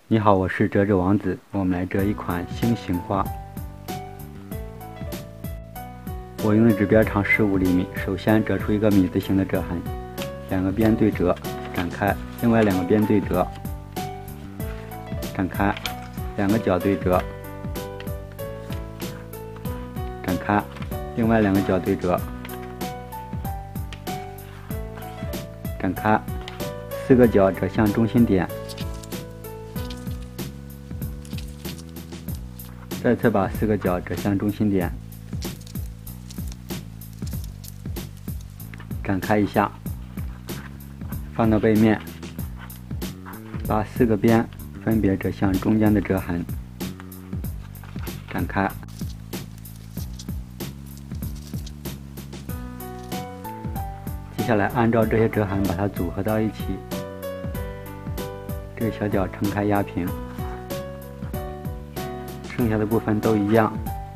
你好，我是折纸王子，我们来折一款星形花。我用的纸边长15厘米，首先折出一个米字形的折痕，两个边对折，展开，另外两个边对折，展开，两个角对折，展开，另外两个角对折，展开，4个角折向中心点。再次把4个角折向中心点，展开一下，放到背面，把4个边分别折向中间的折痕，展开，接下来按照这些折痕把它组合到一起，这个小角撑开压平。剩下的部分都一样，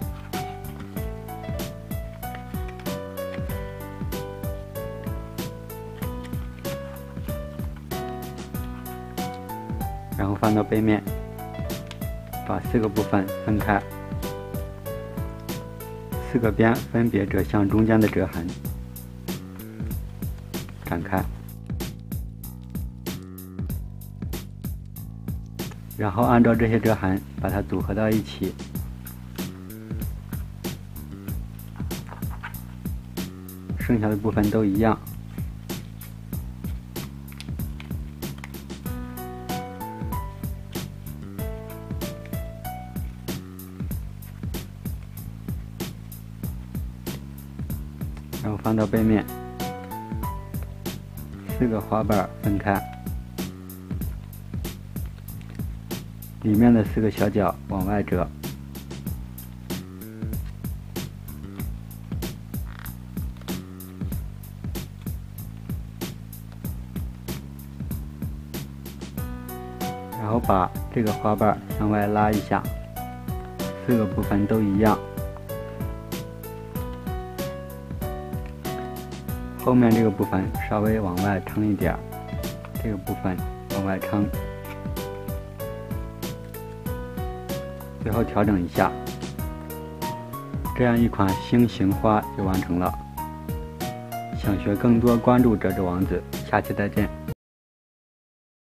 然后放到背面，把4个部分分开，4个边分别折向中间的折痕，展开，然后按照这些折痕把它组合到一起，剩下的部分都一样。然后放到背面，4个花瓣分开，里面的4个小角往外折，然后把这个花瓣向外拉一下，4个部分都一样。后面这个部分稍微往外撑一点，这个部分往外撑。最后调整一下，这样一款星形花就完成了。想学更多，关注折纸王子，下期再见。